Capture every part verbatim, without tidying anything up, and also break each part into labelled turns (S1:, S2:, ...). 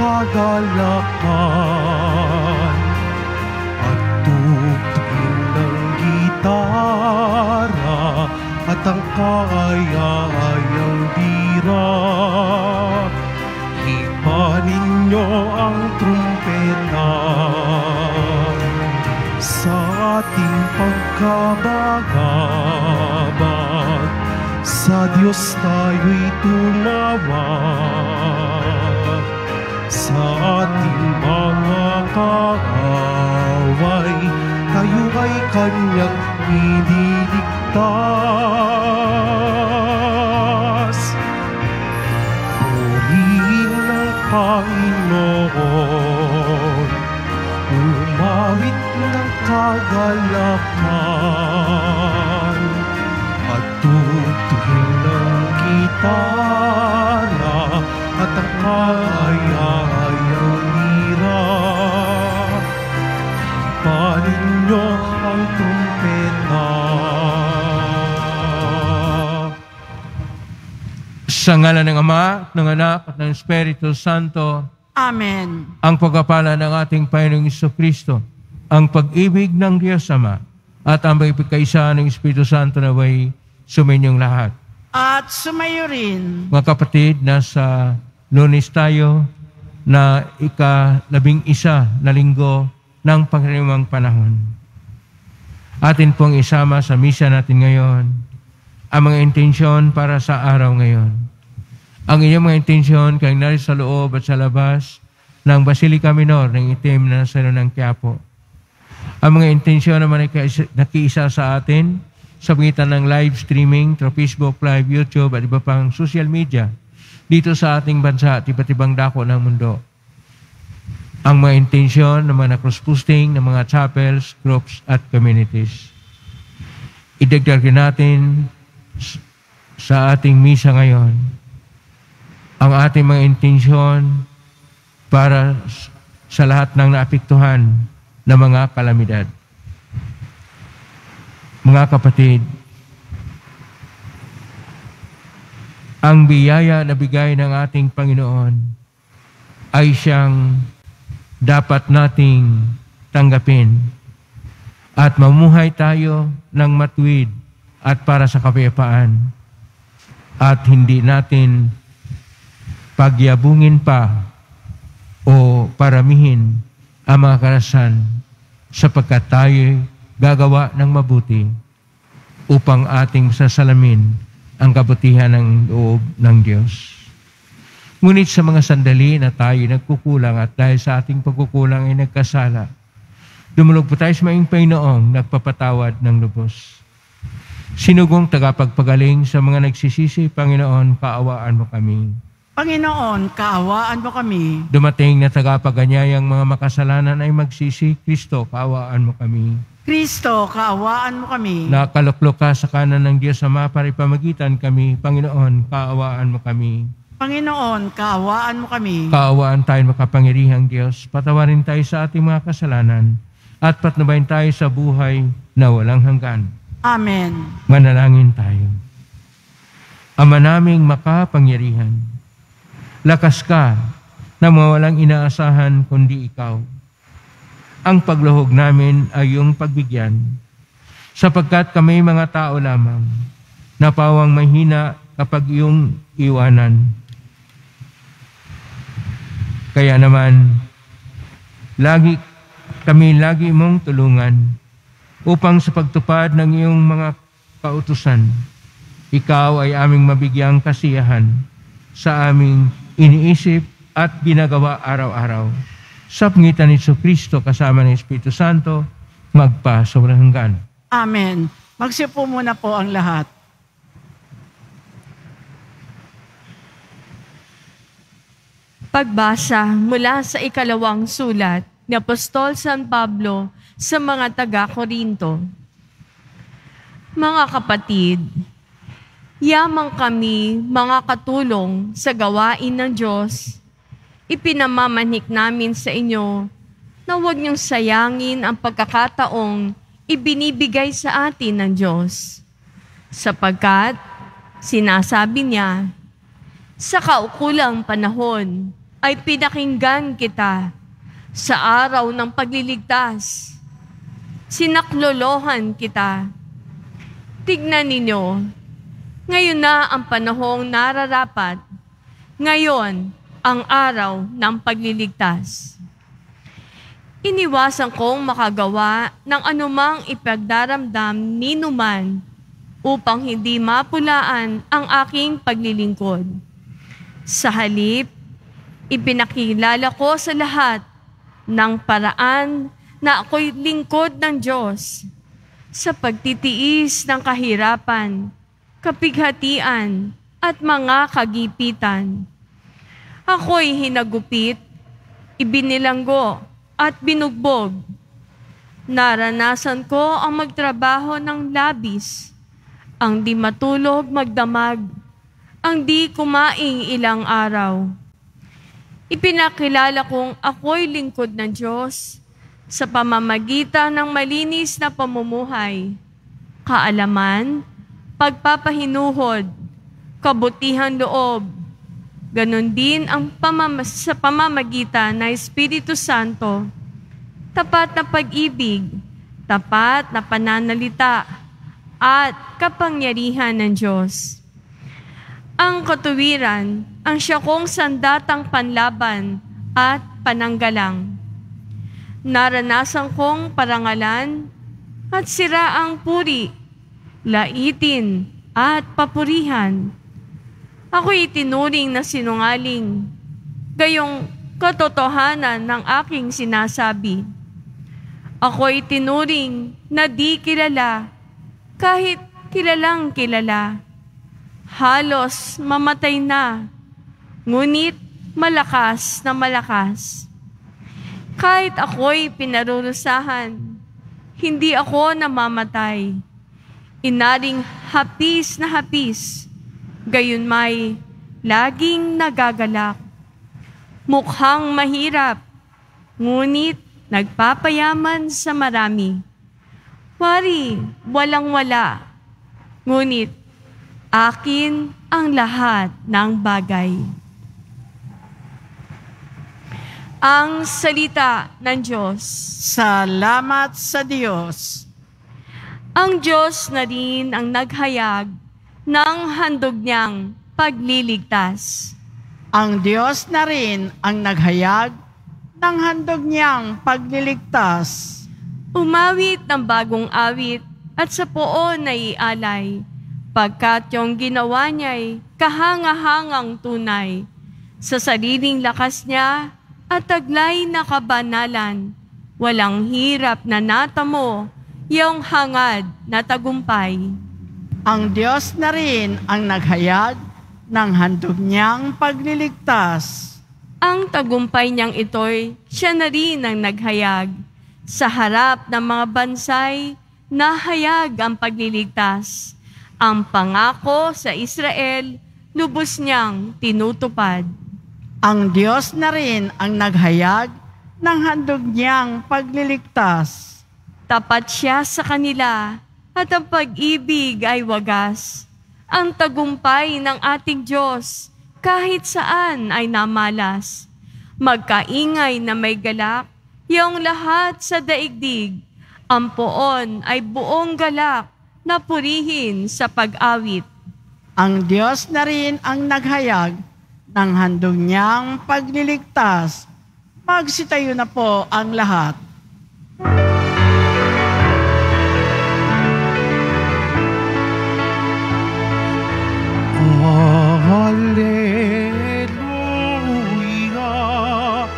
S1: kagalakan at tugtugin ng gitara at ang kaaya-ayang bira. Ipanin niyo ang trumpeta sa ating pagkabagabag. Sa Diyos tayo'y tumawag, sa ating mga kaaway tayo ay Kanyang ililigtas. Purihin ng Panginoon, umawit ng kagalakan at tugtugin ng gitara at ang kaaya-ayang lira. Ipanin niyo ang trumpeta. Sa ngalan ng Ama, ng Anak, at ng Espiritu Santo.
S2: Amen.
S1: Ang pagpapala ng ating Panginoong Jesucristo, ang pag-ibig ng Diyos Ama, at ang pagkikaisa ng Espiritu Santo na way sumainyong lahat.
S2: At sumayo rin.
S1: Mga kapatid, nasa Lunes tayo na ika-labing isa na linggo ng pangkaraniwang panahon. Atin pong isama sa misa natin ngayon ang mga intensyon para sa araw ngayon. Ang inyong mga intensyon kayong nari sa loob at sa labas ng Basilica Minor ng Itim na Nazareno ng Quiapo. Ang mga intensyon naman ay nakiisa sa atin sa pagitan ng live streaming through Facebook Live, YouTube at iba pang social media dito sa ating bansa at iba't ibang dako ng mundo. Ang mga intensyon ng mga cross-posting ng mga chapels, groups at communities. Idagdag natin sa ating misa ngayon ang ating mga intensyon para sa lahat ng naapektuhan ng mga kalamidad. Mga kapatid, ang biyaya na bigay ng ating Panginoon ay siyang dapat nating tanggapin at mamuhay tayo ng matuwid at para sa kapayapaan at hindi natin pagyabungin pa o paramihin ang mga karasan sapagkat tayo gagawa ng mabuti upang ating sasalamin ang kabutihan ng loob ng Diyos. Ngunit sa mga sandali na tayo nagkukulang at dahil sa ating pagkukulang ay nagkasala, dumulog po tayo sa maing Panginoong nagpapatawad ng lubos. Sinugong tagapagpagaling sa mga nagsisisi, Panginoon, kaawaan mo kami.
S2: Panginoon, kaawaan mo kami.
S1: Dumating na tagapaganyayang mga makasalanan ay magsisi, Kristo, kaawaan mo kami.
S2: Kristo, kaawaan mo kami.
S1: Nakaluklok ka sa kanan ng Diyos Ama para ipamagitan kami, Panginoon, kaawaan mo kami.
S2: Panginoon, kaawaan mo kami.
S1: Kaawaan tayo makapangyarihang Diyos, patawarin tayo sa ating mga kasalanan, at patnubayan tayo sa buhay na walang hanggan.
S2: Amen.
S1: Manalangin tayo. Ama naming makapangyarihan, lakas ka na mawalang inaasahan kundi ikaw. Ang pagluhog namin ay iyong pagbigyan, sapagkat kami mga tao lamang, napawang mahina kapag iyong iwanan. Kaya naman, lagi kami lagi mong tulungan upang sa pagtupad ng iyong mga kautusan, ikaw ay aming mabigyang kasiyahan sa aming iniisip at ginagawa araw-araw. Sa pangitan ni Jesucristo kasama ng Espiritu Santo, magpa sobrang hanggan.
S2: Amen. Magsipo muna po ang lahat.
S3: Pagbasa mula sa ikalawang sulat ni Apostol San Pablo sa mga taga-Korinto. Mga kapatid, yamang kami mga katulong sa gawain ng Diyos. Ipinamamanik namin sa inyo na huwag niyong sayangin ang pagkakataong ibinibigay sa atin ng Diyos. Sapagkat, sinasabi niya, sa kaukulang panahon, ay pinakinggan kita sa araw ng pagliligtas. Sinaklolohan kita. Tignan ninyo, ngayon na ang panahong nararapat, ngayon ang araw ng pagliligtas. Iniwasan kong makagawa ng anumang ipagdaramdam ni numan upang hindi mapulaan ang aking paglilingkod. Sa halip, ipinakilala ko sa lahat ng paraan na ako'y lingkod ng Diyos sa pagtitiis ng kahirapan, kapighatian, at mga kagipitan. Ako'y hinagupit, ibinilanggo, at binugbog. Naranasan ko ang magtrabaho ng labis, ang di matulog magdamag, ang di kumaing ilang araw. Ipinakilala kong ako'y lingkod ng Diyos sa pamamagitan ng malinis na pamumuhay, kaalaman, pagpapahinuhod, kabutihan loob. Ganon din ang pamam- sa pamamagitan ng Espiritu Santo, tapat na pag-ibig, tapat na pananalita, at kapangyarihan ng Diyos. Ang katuwiran ang siya kong sandatang panlaban at pananggalang. Naranasan kong parangalan at siraang puri, laitin at papurihan. Ako'y itinuring na sinungaling, gayong katotohanan ng aking sinasabi. Ako'y tinuring na di kilala, kahit kilalang kilala. Halos mamatay na, ngunit malakas na malakas. Kahit ako'y pinarurusahan, hindi ako namamatay. Inaring hapis na hapis, gayon may laging nagagalak. Mukhang mahirap, ngunit nagpapayaman sa marami. Wari, walang-wala, ngunit akin ang lahat ng bagay. Ang salita ng Diyos.
S2: Salamat sa Diyos.
S3: Ang Diyos na rin ang naghayag ng handog niyang pagliligtas.
S2: Ang Diyos na rin ang naghayag ng handog niyang pagliligtas.
S3: Umawit ng bagong awit at sa poon na ialay, pagkat yung ginawa niya'y kahangahangang tunay. Sa sariling lakas niya at taglay na kabanalan, walang hirap na natamo yung hangad na tagumpay.
S2: Ang Diyos na rin ang naghayag ng handog niyang pagliligtas.
S3: Ang tagumpay niyang ito'y siya na rin ang naghayag. Sa harap ng mga bansay, nahayag ang pagliligtas. Ang pangako sa Israel, lubos niyang tinutupad.
S2: Ang Diyos na rin ang naghayag ng handog niyang pagliligtas.
S3: Tapat siya sa kanila, at ang pag-ibig ay wagas. Ang tagumpay ng ating Diyos, kahit saan ay namalas. Magkaingay na may galak, yung lahat sa daigdig. Ang poon ay buong galak na purihin sa pag-awit.
S2: Ang Diyos na rin ang naghayag ng handog niyang pagliligtas. Magsitayo na po ang lahat.
S4: Hallelujah,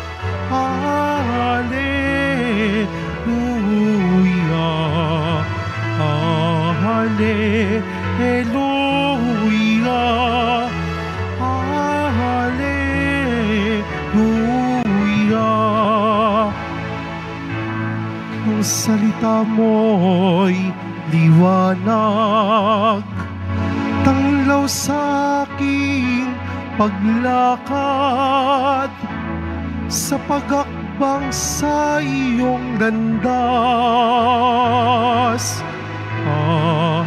S4: Hallelujah, Hallelujah, Hallelujah. Ang salita mo'y liwanag, tanglaw sa aking paglakad, sa pag-akbang sa iyong landas. Ah,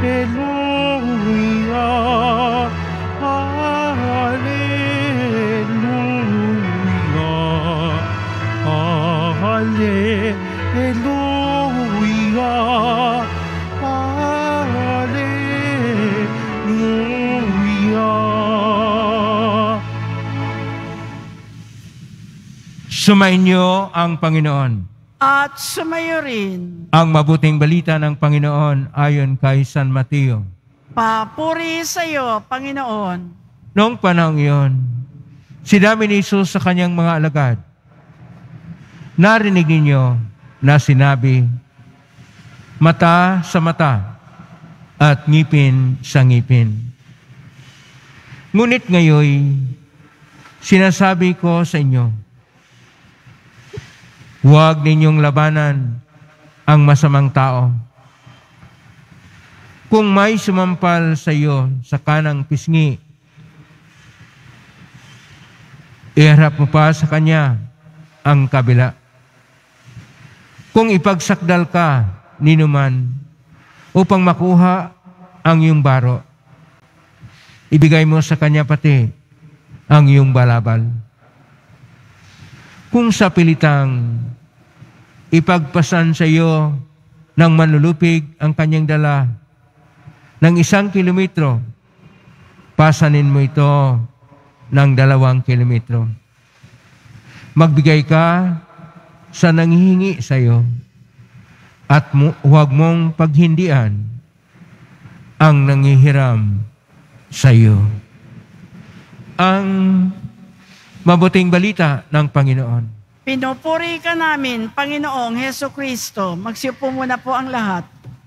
S4: Hallelujah, Hallelujah.
S1: Sumainyo ang Panginoon.
S2: At sumayo rin.
S1: Ang mabuting balita ng Panginoon ayon kay San Mateo.
S2: Papuri sa iyo, Panginoon.
S1: Noong panahon iyon, sinabi ni Jesus sa kanyang mga alagad, narinig ninyo na sinabi, mata sa mata at ngipin sa ngipin. Ngunit ngayon, sinasabi ko sa inyo, huwag ninyong labanan ang masamang tao. Kung may sumampal sa iyo sa kanang pisngi, iharap mo pa sa kanya ang kabila. Kung ipagsakdal ka ninuman upang makuha ang iyong baro, ibigay mo sa kanya pati ang iyong balabal. Kung sa pilitang ipagpasan sa iyo ng manlulupig ang kanyang dala ng isang kilometro, pasanin mo ito ng dalawang kilometro. Magbigay ka sa nanghihingi sa iyo at mu- huwag mong paghindian ang nanghihiram sa iyo. Ang mabuting balita ng Panginoon.
S2: Pinupuri ka namin, Panginoong Heso Kristo. Magsiupo muna po ang lahat.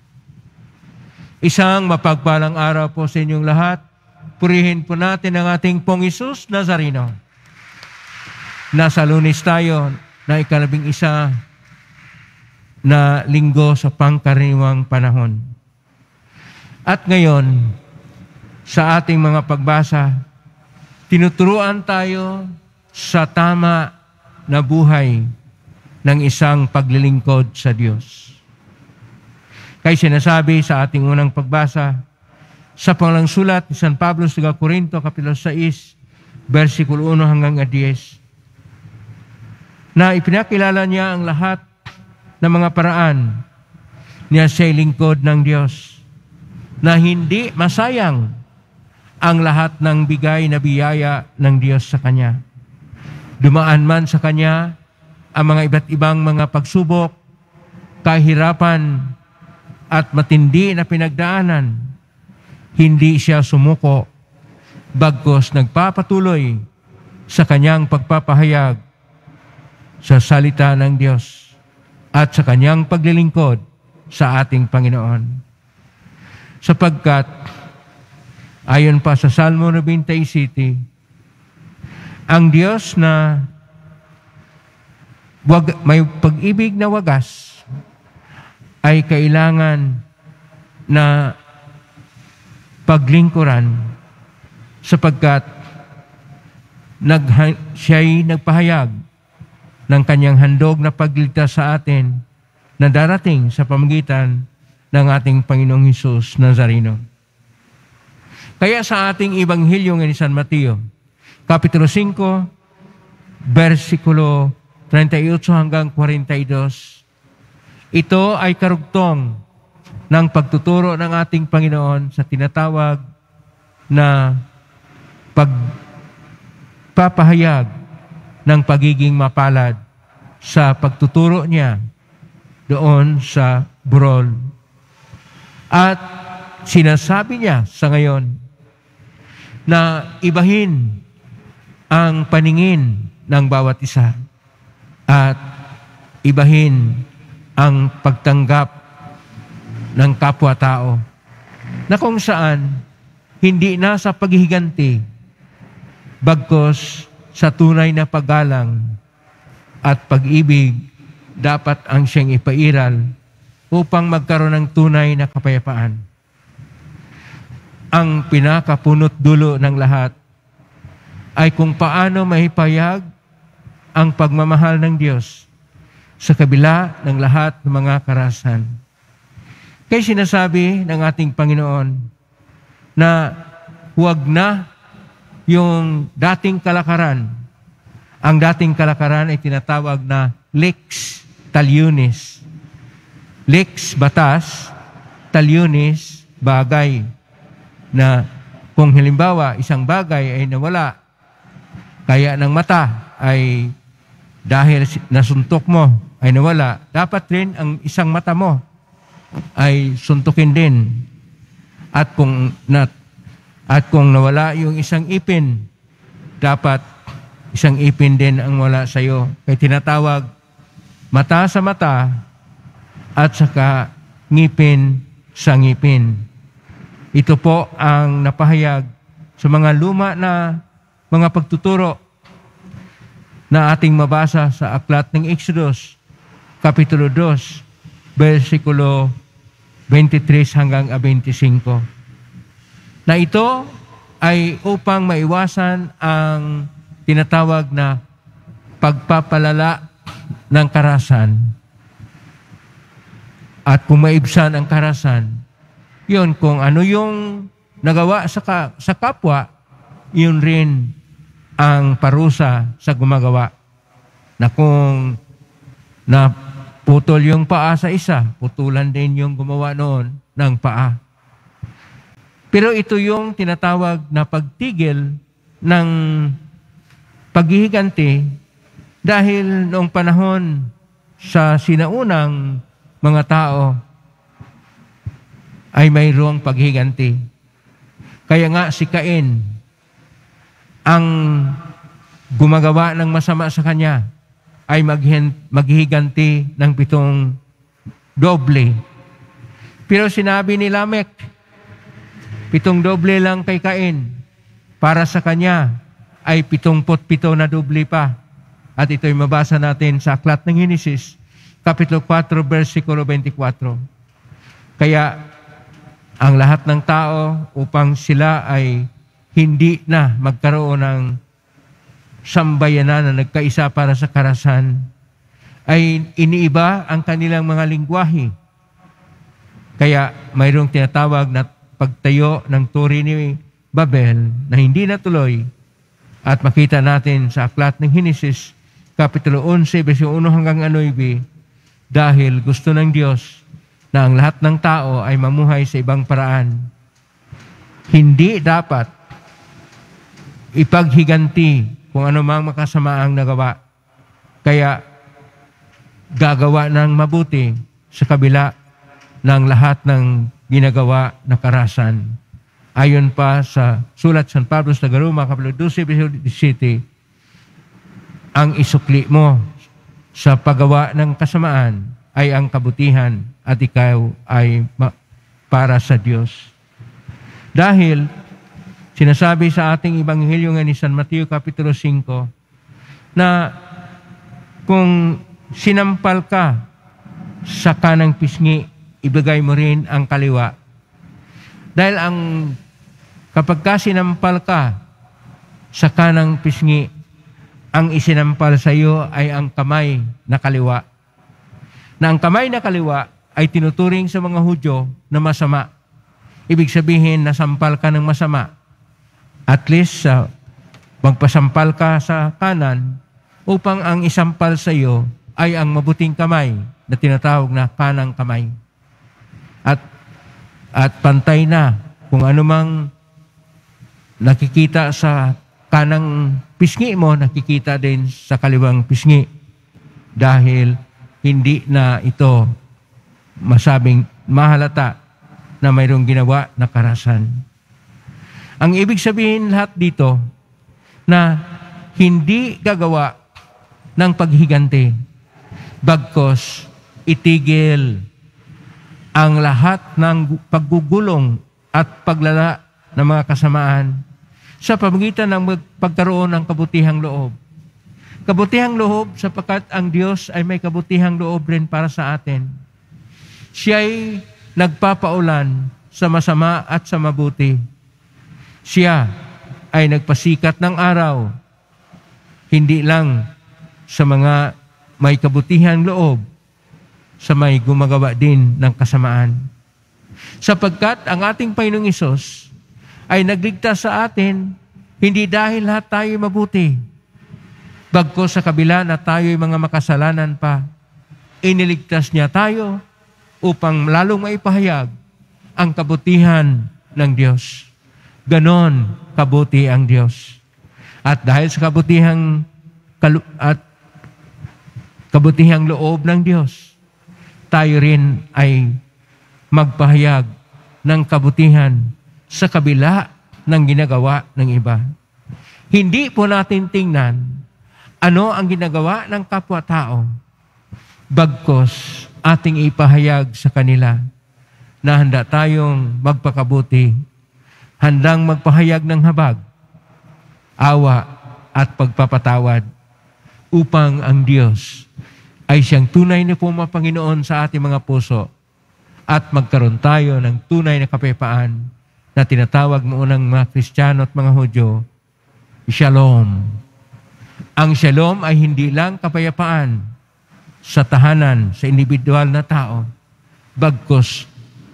S1: Isang mapagpalang araw po sa inyong lahat. Purihin po natin ang ating Pong Isus Nazareno. Nasa Lunes tayo na ikalabing isa na linggo sa pangkaraniwang panahon. At ngayon, sa ating mga pagbasa, tinuturuan tayo sa tama na buhay ng isang paglilingkod sa Diyos. Kaya sinasabi sa ating unang pagbasa, sa panglang sulat ni San Pablo sa Corinto, Kapitulo sais, versikulo one hanggang ten, na ipinakilala niya ang lahat ng mga paraan niya sa lingkod ng Diyos, na hindi masayang ang lahat ng bigay na biyaya ng Diyos sa Kanya. Dumaan man sa Kanya ang mga iba't ibang mga pagsubok, kahirapan, at matindi na pinagdaanan, hindi siya sumuko, bagkus nagpapatuloy sa kanyang pagpapahayag sa salita ng Diyos at sa kanyang paglilingkod sa ating Panginoon. Sapagkat, ayon pa sa Salmo ninety-seven, ang Diyos na wag, may pag-ibig na wagas ay kailangan na paglingkuran sapagkat nag, siya'y nagpahayag ng kanyang handog na pagligtas sa atin na darating sa pamagitan ng ating Panginoong Hesus Nazareno. Kaya sa ating Ebanghelyo ni San Mateo, Kapitulo five, versikulo thirty-eight hanggang forty-two, ito ay karugtong ng pagtuturo ng ating Panginoon sa tinatawag na pagpapahayag ng pagiging mapalad sa pagtuturo niya doon sa burol. At sinasabi niya sa ngayon na ibahin ang paningin ng bawat isa at ibahin ang pagtanggap ng kapwa-tao na kung saan hindi na sa paghihiganti bagkus sa tunay na paggalang at pag-ibig dapat ang siyang ipairal upang magkaroon ng tunay na kapayapaan. Ang pinakapunot dulo ng lahat ay kung paano mahipayag ang pagmamahal ng Diyos sa kabila ng lahat ng mga karahasan. Kaya sinasabi ng ating Panginoon na huwag na yung dating kalakaran. Ang dating kalakaran ay tinatawag na lex talionis. Lex, batas, talionis, bagay. Na kung halimbawa isang bagay ay nawala, kaya ng mata ay dahil nasuntok mo ay nawala, dapat rin ang isang mata mo ay suntukin din. At kung, na, at kung nawala yung isang ipin, dapat isang ipin din ang wala sa iyo. Kaya tinatawag mata sa mata at saka ngipin sa ngipin. Ito po ang napahayag sa mga luma na mga pagtuturo na ating mabasa sa aklat ng Exodus, Kapitulo two, versikulo twenty-three hanggang twenty-five. Na ito ay upang maiwasan ang tinatawag na pagpapalala ng karahasan. At kung maibsan ang karahasan, yun, kung ano yung nagawa sa, ka, sa kapwa, yun rin ang parusa sa gumagawa. Na kung naputol yung paa sa isa, putulan din yung gumawa noon ng paa. Pero ito yung tinatawag na pagtigil ng paghihiganti dahil noong panahon sa sinaunang mga tao ay mayroong paghihiganti. Kaya nga si Cain ang gumagawa ng masama sa kanya ay maghihiganti ng pitong doble. Pero sinabi ni Lamek, pitong doble lang kay Cain, para sa kanya ay pitongpot pito na doble pa. At ito'y mabasa natin sa aklat ng Henesis, Kapitulo four, versikulo twenty-four. Kaya ang lahat ng tao upang sila ay hindi na magkaroon ng sambayanan na nagkaisa para sa karahasan, ay iniiba ang kanilang mga lingwahe. Kaya mayroong tinatawag na pagtayo ng turi ni Babel na hindi natuloy, at makita natin sa aklat ng Henesis, Kapitulo eleven, versikulo one hanggang nine, dahil gusto ng Diyos na ang lahat ng tao ay mamuhay sa ibang paraan. Hindi dapat ipaghiganti kung ano mang makasamaang nagawa. Kaya gagawa ng mabuti sa kabila ng lahat ng ginagawa na karahasan. Ayon pa sa sulat San Pablo sa Roma, Kapitulo twelve, versikulo seventeen, ang isukli mo sa paggawa ng kasamaan ay ang kabutihan at ikaw ay para sa Diyos. Dahil sinasabi sa ating Ebanghelyo nga ni San Mateo Kapitulo five na kung sinampal ka sa kanang pisngi, ibigay mo rin ang kaliwa. Dahil ang kapag ka sinampal ka sa kanang pisngi, ang isinampal sa iyo ay ang kamay na kaliwa. Na ang kamay na kaliwa ay tinuturing sa mga Hudyo na masama. Ibig sabihin, nasampal ka ng masama. At least, uh, magpasampal ka sa kanan upang ang isampal sa iyo ay ang mabuting kamay na tinatawag na kanang kamay. At, at pantay na kung anumang nakikita sa kanang pisngi mo, nakikita din sa kaliwang pisngi. Dahil hindi na ito masabing mahalata na mayroong ginawa na karahasan. Ang ibig sabihin lahat dito na hindi gagawa ng paghiganti, bagkos itigil ang lahat ng paggugulong at paglala ng mga kasamaan sa pamamagitan ng pagkaroon ng kabutihang loob. Kabutihang loob sapagkat ang Diyos ay may kabutihang loob rin para sa atin. Siya'y nagpapaulan sa masama at sa mabuti. Siya ay nagpasikat ng araw, hindi lang sa mga may kabutihang loob, sa may gumagawa din ng kasamaan. Sapagkat ang ating Panginoong Hesus ay nagligtas sa atin, hindi dahil lahat tayo mabuti, bagko sa kabila na tayo'y mga makasalanan pa, iniligtas niya tayo upang lalong maipahayag ang kabutihan ng Diyos. Ganon kabuti ang Diyos. At dahil sa kabutihang kalu- at kabutihang loob ng Diyos, tayo rin ay magpahayag ng kabutihan sa kabila ng ginagawa ng iba. Hindi po natin tingnan ano ang ginagawa ng kapwa-tao, bagkos ating ipahayag sa kanila na handa tayong magpakabuti, handang magpahayag ng habag, awa at pagpapatawad upang ang Diyos ay siyang tunay na pumapanginoon sa ating mga puso at magkaroon tayo ng tunay na kapayapaan na tinatawag noon ng mga Kristiyano at mga Hudyo, Shalom. Ang Shalom ay hindi lang kapayapaan sa tahanan, sa individual na tao, bagkus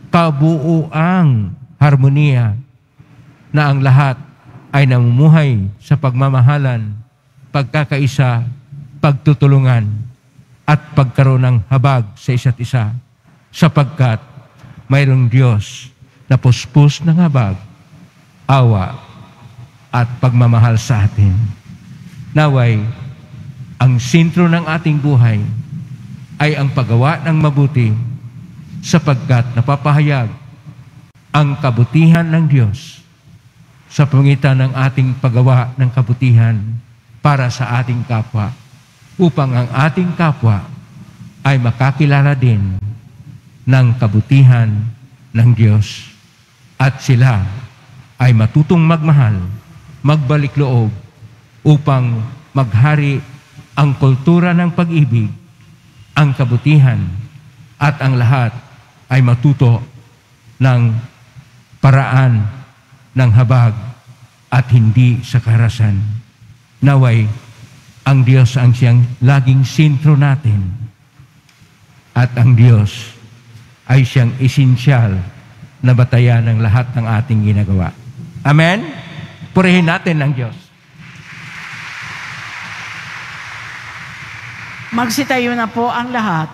S1: kabuuang harmonia na ang lahat ay namumuhay sa pagmamahalan, pagkakaisa, pagtutulungan, at pagkaroon ng habag sa isa't isa, sapagkat mayroong Diyos na puspos ng habag, awa, at pagmamahal sa atin. Naway, ang sentro ng ating buhay ay ang paggawa ng mabuti, sapagkat napapahayag ang kabutihan ng Diyos sa pamagitan ng ating paggawa ng kabutihan para sa ating kapwa, upang ang ating kapwa ay makakilala din ng kabutihan ng Diyos at sila ay matutong magmahal, magbalik loob upang maghari ang kultura ng pag-ibig, ang kabutihan, at ang lahat ay matuto ng paraan ng habag at hindi sa karahasan. Naway, ang Diyos ang siyang laging sentro natin at ang Diyos ay siyang esensyal na batayan ng lahat ng ating ginagawa. Amen? Purihin natin ang Diyos.
S2: Magsitayo na po ang lahat.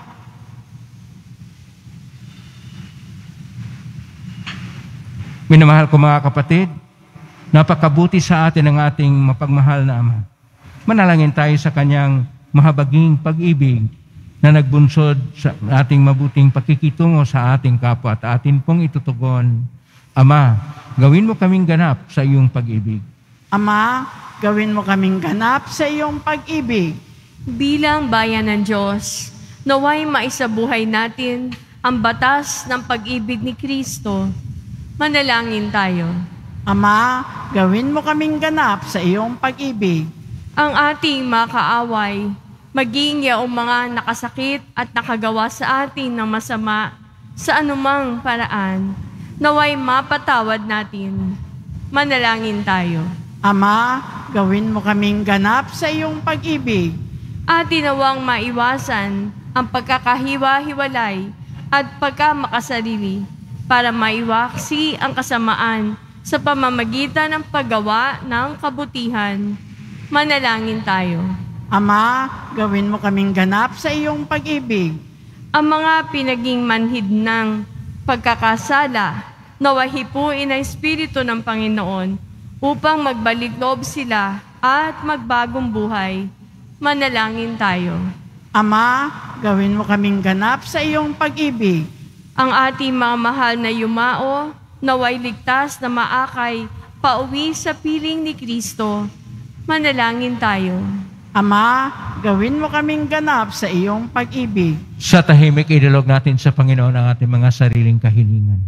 S1: Minamahal ko mga kapatid, napakabuti sa atin ang ating mapagmahal na Ama. Manalangin tayo sa Kanyang mahabaging pag-ibig na nagbunsod sa ating mabuting pakikitungo sa ating kapwa at atin pong itutugon. Ama, gawin mo kaming ganap sa iyong pag-ibig.
S2: Ama, gawin mo kaming ganap sa iyong pag-ibig.
S3: Bilang bayan ng Diyos, naway maisabuhay natin ang batas ng pag-ibig ni Kristo. Manalangin tayo.
S2: Ama, gawin mo kaming ganap sa iyong pag-ibig.
S3: Ang ating mga kaaway, maging yaong mga nakasakit at nakagawa sa atin ng masama sa anumang paraan, naway mapatawad natin. Manalangin tayo.
S2: Ama, gawin mo kaming ganap sa iyong pag-ibig.
S3: At tinawang maiwasan ang pagkakahiwa-hiwalay at pagkamakasarili para maiwaksi ang kasamaan sa pamamagitan ng paggawa ng kabutihan. Manalangin tayo.
S2: Ama, gawin mo kaming ganap sa iyong pag-ibig.
S3: Ang mga pinaging manhid ng pagkakasala, nawahipuin ang Espiritu ng Panginoon upang magbalik loob sila at magbagong buhay. Manalangin tayo.
S2: Ama, gawin mo kaming ganap sa iyong pag-ibig.
S3: Ang ating mga mahal na yumao, naway ligtas na maakay, pauwi sa piling ni Kristo. Manalangin tayo.
S2: Ama, gawin mo kaming ganap sa iyong pag-ibig.
S1: Sa tahimik, idulog natin sa Panginoon ang ating mga sariling kahilingan.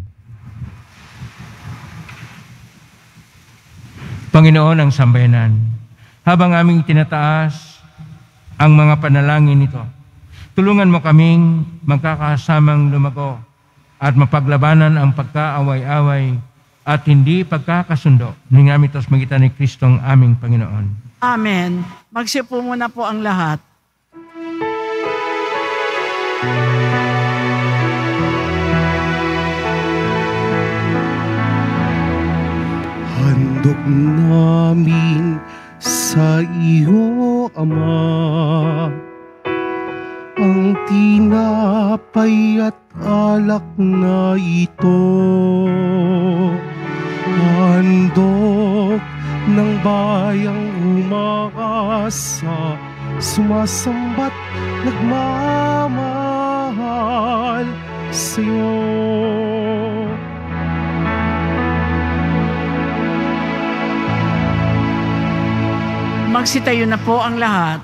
S1: Panginoon ang sambayanan, habang aming tinataas ang mga panalangin nito, tulungan mo kaming magkakasamang lumago at mapaglabanan ang pagkaaway-away at hindi pagkakasundo. Ningamit ito sa magitan ni Kristong aming Panginoon.
S2: Amen. Magsipo muna po ang lahat.
S4: Handog namin sa iyo, Ama, ang tinapay at alak na ito, handog ng bayang umaasa, sumasambat nagmamahal sa'yo.
S2: Magsitayo na po ang lahat.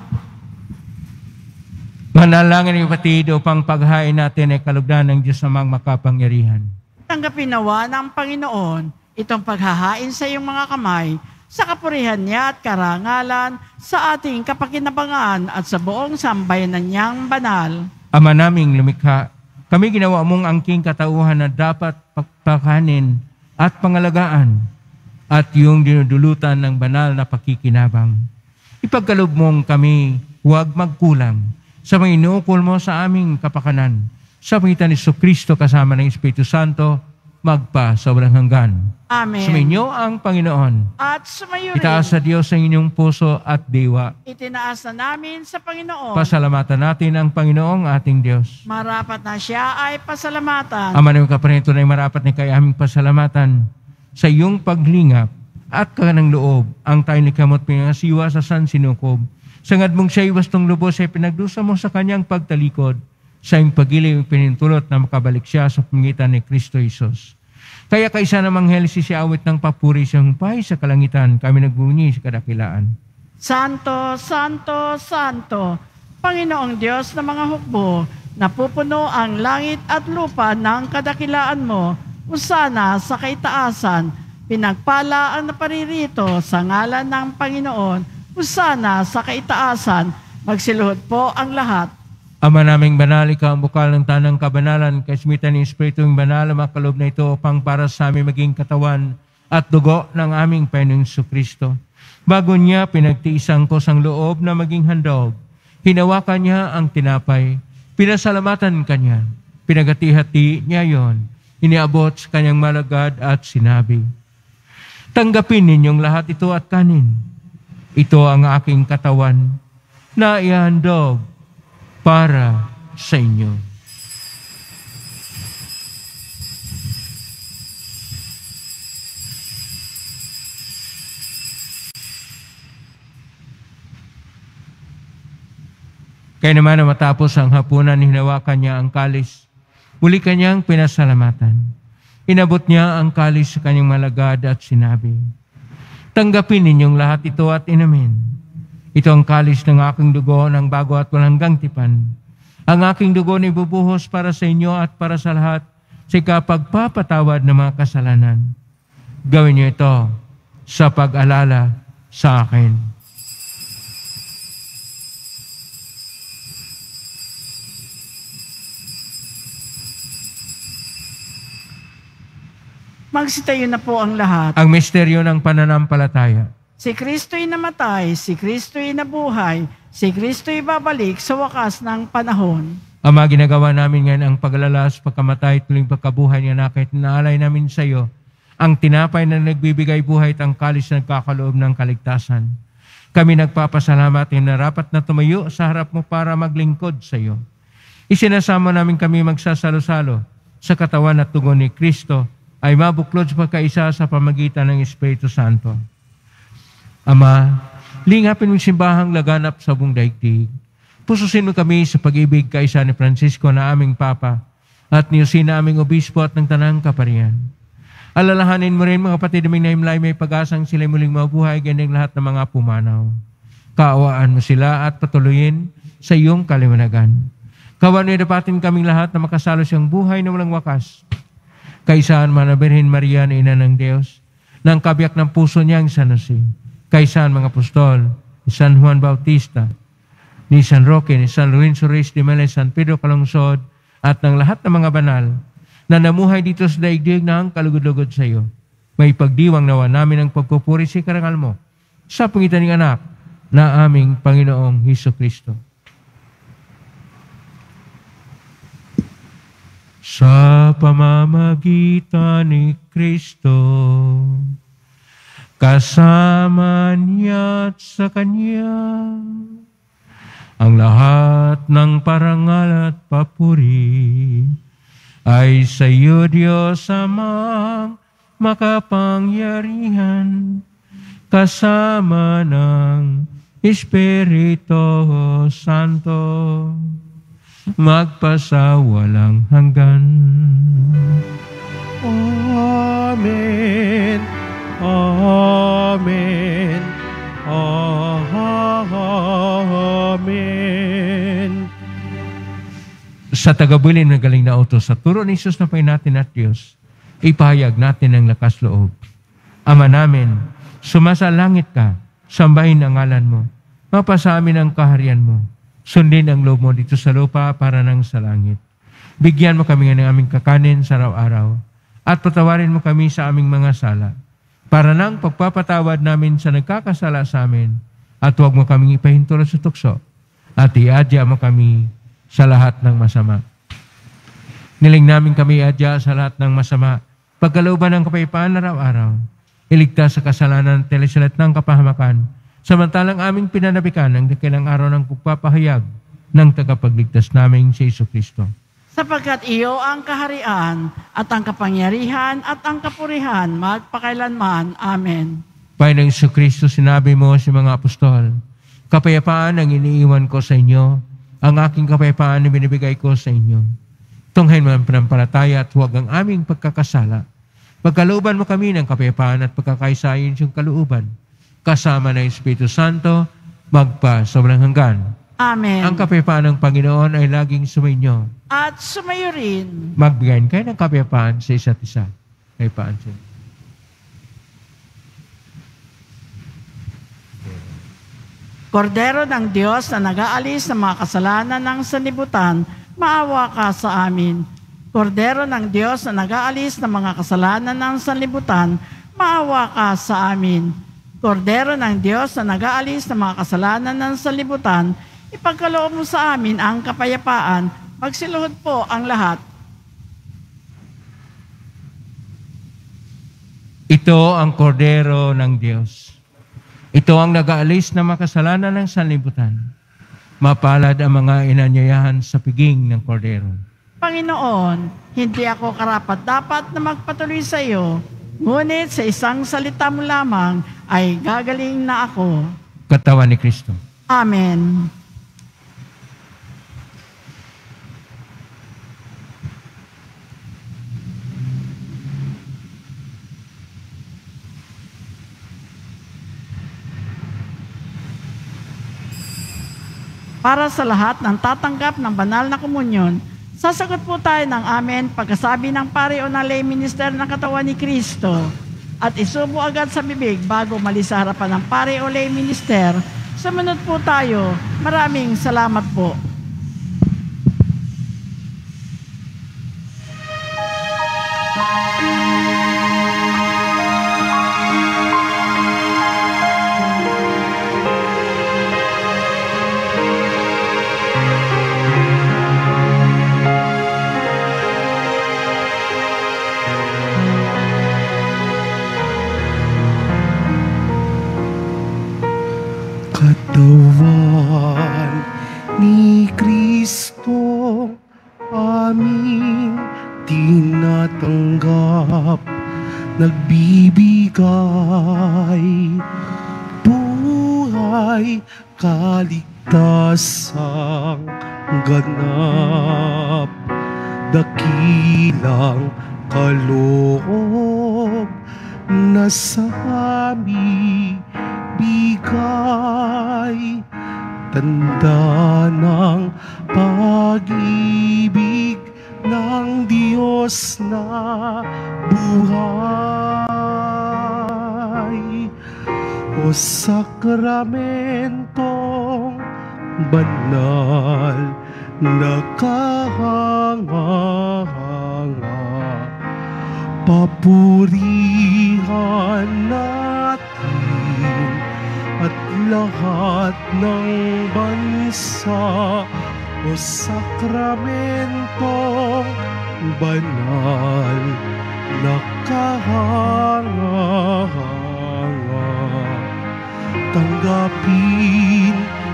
S1: Manalangin ng kapatid upang paghain natin ay kalugdan ng Diyos namang makapangyarihan.
S2: Tanggapin nawa ng Panginoon itong paghahain sa iyong mga kamay sa kapurihan niya at karangalan sa ating kapakinabangan at sa buong sambayanan niyang banal.
S1: Ama naming lumikha, kami ginawa mong angking katauhan na dapat pagpakanin at pangalagaan at yung dinudulutan ng banal na pakikinabang. Ipagkaloob mong kami huwag magkulang sa mga inuukol mo sa aming kapakanan. Sa pangitan ni Jesucristo kasama ng Espiritu Santo, magpa sa walang hanggan.
S2: Amen.
S1: Sumainyo ang Panginoon.
S2: At sumayo rin.
S1: Itaas sa Diyos ang inyong puso at diwa.
S2: Itinaas na namin sa Panginoon.
S1: Pasalamatan natin ang Panginoong ating Diyos.
S2: Marapat na siya ay pasalamatan.
S1: Ama namin kaparinto na marapat na kay aming pasalamatan sa iyong paglingap at kanang loob ang tayo ni kamot pinangasiwa sa San Sinukob. Sangad mong siya iwastong lubos ay pinagdusa mo sa kanyang pagtalikod sa iyong pagiliw pinintulot na makabalik siya sa pangitan ni Kristo Jesus. Kaya kaisa namang helsi si awit ng papuri siyang pahay sa kalangitan, kami nagbunyi sa kadakilaan.
S2: Santo, Santo, Santo, Panginoong Diyos ng mga hukbo, napupuno ang langit at lupa ng kadakilaan mo, usana sa kaitaasan, pinagpala ang naparirito sa ngalan ng Panginoon, usana sa kaitaasan, magsiluhod po ang lahat.
S1: Ama naming banal, ikaw ang bukal ng tanang kabanalan, kaismitan ni Espiritong banal, makaloob na ito upang para sa aming maging katawan at dugo ng aming Panginoong Jesucristo. Bago niya pinagtiisang ko sang loob na maging handog, hinawakan niya ang tinapay, pinasalamatan kanya, pinagati-hati niya yon, iniabot sa kanyang malagad at sinabi, tanggapin ninyong lahat ito at kanin. Ito ang aking katawan na ihandog para sa inyo. Kaya naman na matapos ang hapunan, hinawakan niya ang kalis. Muli kanyang pinasalamatan. Inabot niya ang kalis sa kanyang malagad at sinabi, tanggapin ninyong lahat ito at inamin. Ito ang kalis ng aking dugo ng bago at walang hanggang tipan. Ang aking dugo na ibubuhos para sa inyo at para sa lahat sa ikapagpapatawad ng mga kasalanan. Gawin niyo ito sa pag-alala sa akin.
S2: Magsitayo na po ang lahat.
S1: Ang misteryo ng pananampalataya.
S2: Si Kristo'y namatay, si Kristo'y nabuhay, si Kristo'y babalik sa wakas ng panahon.
S1: Ama, ginagawa namin ngayon ang paglalas, pagkamatay, tuling pagkabuhay niya na kahit naalay namin sa iyo, ang tinapay na nagbibigay buhay at ang kalis na nagkakaloob ng kaligtasan. Kami nagpapasalamat na narapat na tumayo sa harap mo para maglingkod sa iyo. Isinasama namin kami magsasalo-salo sa katawan at tugon ni Kristo ay mabuklod sa pagkaisa sa pamagitan ng Espiritu Santo. Ama, lingapin mo simbahang laganap sa buong daigdig. Pususin mo kami sa pag-ibig kaisa ni Francisco na aming Papa at niyusin na aming Obispo at ng Tanang Kaparian. Alalahanin mo rin mga kapatid naming naimlay may pag-asang sila muling mabuhay ganyan lahat ng mga pumanaw. Kaawaan mo sila at patuloyin sa iyong kaliwanagan. Kawan mo dapatin kaming lahat na makasalo siyang buhay na walang wakas. Kaisaan man na Birhen Maria na Ina ng Diyos, ng kabiyak ng puso niyang San Jose, kaisaan mga apostol, ni San Juan Bautista, ni San Roque, ni San Lorenzo Reyes de Mele, San Pedro Calungsod, at ng lahat ng mga banal na namuhay dito sa daigdig ng kalugod-lugod sa iyo. May pagdiwang nawa namin ang pagpupuri sa karangal mo sa pangitan ng anak na aming Panginoong Hesus-Kristo. Sa pamamagitan ni Kristo, kasama niya at sa Kanya, ang lahat ng parangal at papuri ay sa iyo, Diyos Amang makapangyarihan, kasama ng Espiritu Santo, magpasawalang hanggan.
S4: Amen. Amen. Amen.
S1: Sa tagabilin ng galing na utos, sa turo ni Jesus na Panginoon natin at Diyos, ipahayag natin ang lakas loob. Ama namin, sumasalangit ka, sambahin ang ngalan mo, mapasa amin ang kaharian mo, sundin ang loob mo dito sa lupa para nang sa langit. Bigyan mo kami ng aming kakanin sa araw-araw, at patawarin mo kami sa aming mga sala, para nang pagpapatawad namin sa nagkakasala sa amin, at huwag mo kaming ipahintulot sa tukso, at iadya mo kami sa lahat ng masama. Niling namin kami iadya sa lahat ng masama, pagkalooban ng kapayapaan araw-araw, iligtas sa kasalanan at telesalat ng kapahamakan, samantalang aming pinanabikan ang dakilang araw ng pagpapahayag ng tagapagligtas naming si Jesucristo.
S2: Sapagkat iyo ang kaharian at ang kapangyarihan at ang kapurihan magpakailanman. Amen.
S1: Panginoong Jesucristo, sinabi mo sa mga apostol, kapayapaan ang iniiwan ko sa inyo, ang aking kapayapaan na binibigay ko sa inyo. Tunghayin mo ang panampalataya at huwag ang aming pagkakasala. Pagkalooban mo kami ng kapayapaan at pagkakaisayin sa kalooban, kasama ng Espiritu Santo, magpa sa walang hanggan.
S2: Amen.
S1: Ang kapayapaan ng Panginoon ay laging sumainyo.
S2: At sumayo rin.
S1: Magbigayin kayo ng kapayapaan sa isa't isa. Kapayapaan sa inyo.
S2: Kordero ng Diyos na nag-aalis ng mga kasalanan ng sanlibutan, maawa ka sa amin. Kordero ng Diyos na nag-aalis ng mga kasalanan ng sanlibutan, maawa ka sa amin. Kordero ng Diyos na nag-aalis ng mga kasalanan ng sanlibutan, ipagkaloob mo sa amin ang kapayapaan. Magsiluhod po ang lahat.
S1: Ito ang kordero ng Diyos. Ito ang nag-aalis ng mga kasalanan ng sanlibutan. Mapalad ang mga inanyayahan sa piging ng kordero.
S2: Panginoon, hindi ako karapat-dapat na magpatuloy sa iyo, ngunit sa isang salita mo lamang ay gagaling na ako.
S1: Katawan ni Kristo.
S2: Amen. Para sa lahat ng tatanggap ng banal na komunyon, sasagot po tayo ng amen pagkasabi ng pari o ng lay minister ng katawan ni Kristo at isubo agad sa bibig bago malis sa harapan ng pari o lay minister. Sumunod po tayo. Maraming salamat po.
S4: Katawan ni Kristo aming tinatanggap, nagbibigay buhay, kaligtasang ganap, dakilang kaloob na sa amin bigay, tanda ng pag-ibig ng Diyos na buhay. O sakramentong banal na kahanga-hanga, papurihan natin at lahat ng bansa. O sakramentong banal na kahanga-hanga, tanggapin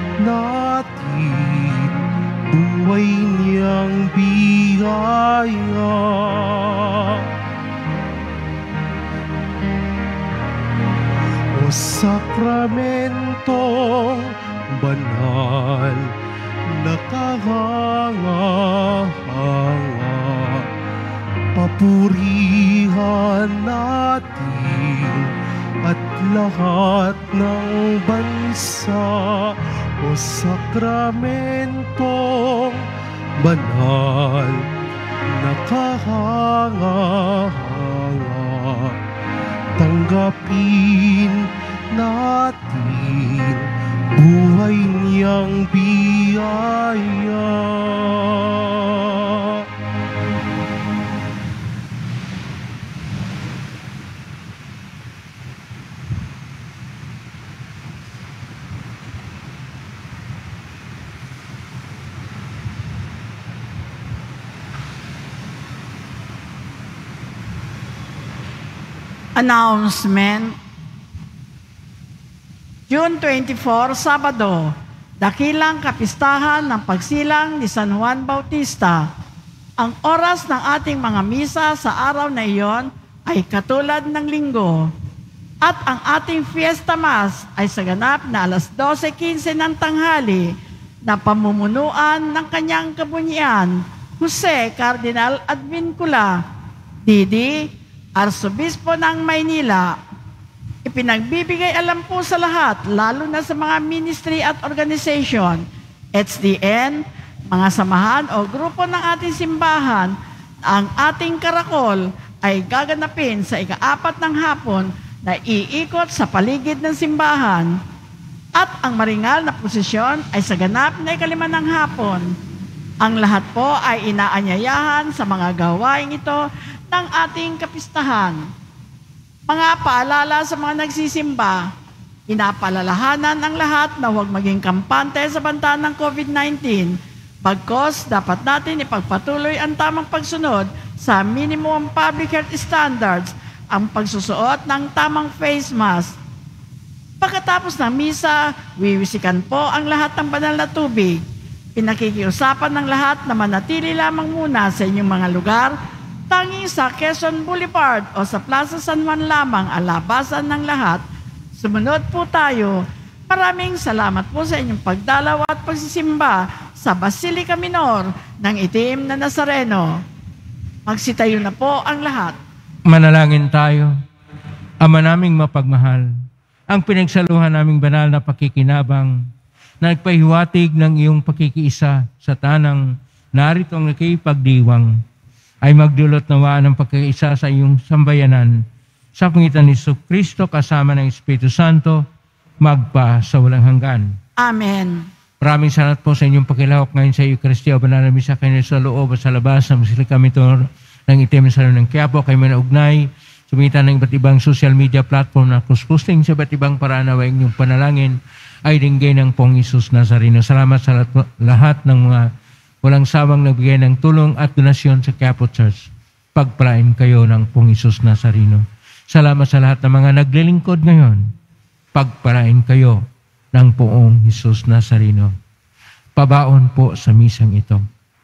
S4: natin buhay niyang biyaya. O sakramentong banal na kahanga-hanga, papurihan natin at lahat ng bansa. O sakramentong banal na kahanga-hanga, tanggapin natin buhay niyang biyaya.
S2: Announcement. June twenty-fourth, Sabado, dakilang kapistahan ng pagsilang ni San Juan Bautista. Ang oras ng ating mga misa sa araw na iyon ay katulad ng linggo. At ang ating Fiesta Mass ay sa ganap na alas dose quince ng tanghali na pamumunuan ng kanyang kabunyian, Jose Cardinal Advincula, D D, Arsobispo ng Maynila. Ipinagbibigay alam po sa lahat, lalo na sa mga ministry at organization, H D N, mga samahan o grupo ng ating simbahan, ang ating karakol ay gaganapin sa ika-apat ng hapon na iikot sa paligid ng simbahan. At ang maringal na posisyon ay sa ganap na ikalima ng hapon. Ang lahat po ay inaanyayahan sa mga gawain ito ng ating kapistahan. Mga paalala sa mga nagsisimba, inapalalahanan ang lahat na huwag maging kampante sa banta ng COVID nineteen. Bagkos, dapat natin ipagpatuloy ang tamang pagsunod sa minimum public health standards, ang pagsusuot ng tamang face mask. Pagkatapos ng misa, wiwisikan po ang lahat ng banal na tubig. Pinakikiusapan ng lahat na manatili lamang muna sa inyong mga lugar. Tanging sa Quezon Boulevard o sa Plaza San Juan lamang ang labasan ng lahat. Sumunod po tayo. Maraming salamat po sa inyong pagdalaw at pagsisimba sa Basilica Minor ng Itim na Nazareno. Magsitayo na po ang lahat.
S1: Manalangin tayo. Ama naming mapagmahal, ang pinagsaluhan naming banal na pakikinabang na nagpahiwatig ng iyong pakikiisa sa tanang narito ang nakipagdiwang ay magdulot nawa ng pagkakaisa sa iyong sambayanan sa pangitan ni Kristo kasama ng Espiritu Santo magpa sa walang hanggan.
S2: Amen.
S1: Maraming salamat po sa inyong pakilahok ngayon sa Eucharistia o banal na misa kayo sa loob at sa labas ng Basilica Minor ng Itim na Nazareno ng Quiapo. Kayo manaugnay sa pangitan ng iba't ibang social media platform na kuskusting sa iba't ibang paraan na inyong panalangin ay dinggay ng Pong Isus Nazareno. Salamat sa lahat ng mga walang sawang nagbigay ng tulong at donasyon sa Quiapo Church. Pagpalain kayo ng Pong Isus Nazareno. Salamat sa lahat ng mga naglilingkod ngayon. Pagpalain kayo ng Poong Isus Nazareno. Pabaon po sa misang ito.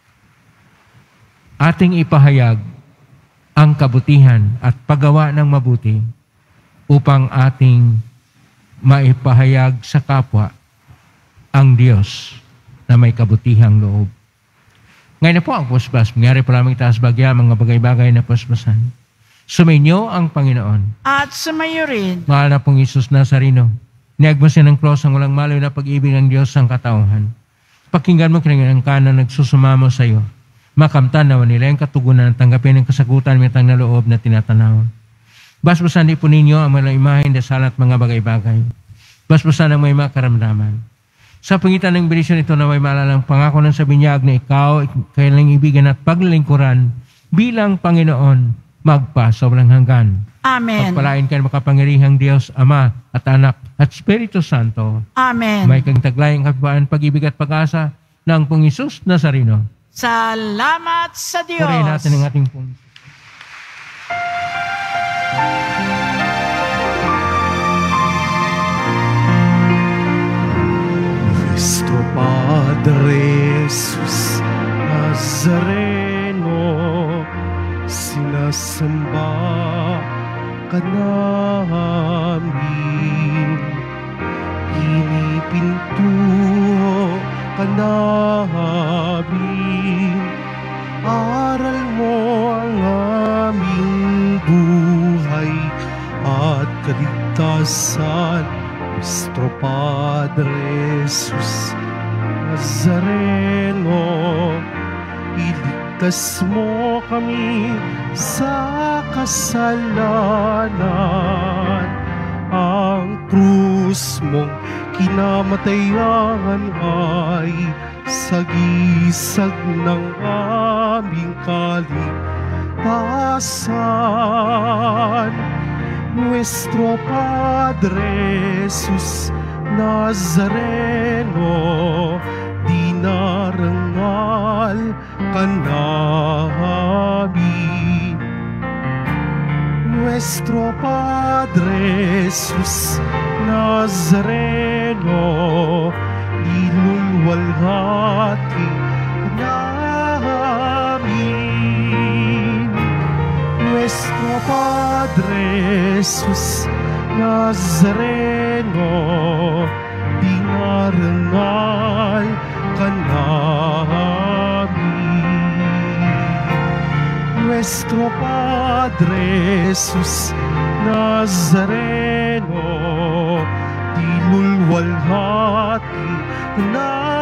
S1: Ating ipahayag ang kabutihan at paggawa ng mabuti upang ating maipahayag sa kapwa ang Diyos na may kabutihang loob. Ngayon na po ang pusbas. Mangyari pa lamang taas bagya, mga bagay-bagay na pusbasan. Sumainyo ang Panginoon.
S2: At sumayo rin.
S1: Mahal na pong Isus Nazareno, niagbasin ng cross ang walang maloy na pag-ibig ng Diyos ang katauhan. Pakinggan mo kinangang kanan nagsusumamo sa iyo. Makamtan naman nila ang katugunan at tanggapin ang kasagutan mitang na loob na tinatanaw. Basbasan di po ninyo ang mga imahen, dasal at mga bagay-bagay. Basbasan ang may mga karamdaman. Sa pangitan ng benisyon ito na may maalalang pangako ng sa binyag na ikaw, kailang ibigan at paglilingkuran bilang Panginoon magpa sa walang hanggan.
S2: Amen.
S1: Pagpalain ka ng makapangyarihang Diyos, Ama at Anak at Espiritu Santo.
S2: Amen.
S1: May kang taglayang kapayapaan, pag-ibig at pag-asa ng Pong Isus Nazareno.
S2: Salamat sa Diyos.
S1: Purihin natin ang ating Pong Isus.
S4: Nuestro Padre Jesus Nazareno, sinasamba ka namin. ka namin. Aral mo ang aming buhay at kaligtasan, Nuestro Padre Jesus Nazareno. Iligtas mo kami sa kasalanan. Ang krus mong kinamatayan ay sagisag ng aming kaligtasan. Nuestro Padre Jesus Nazareno, dinarangal ka namin. Nuestro Padre Jesus Nazareno, ilulwalhati namin. Nuestro Padre Jesus Nazareno, dinarangal ka namin. Nuestro Padre Jesus Nazareno, dilulwalhati namin.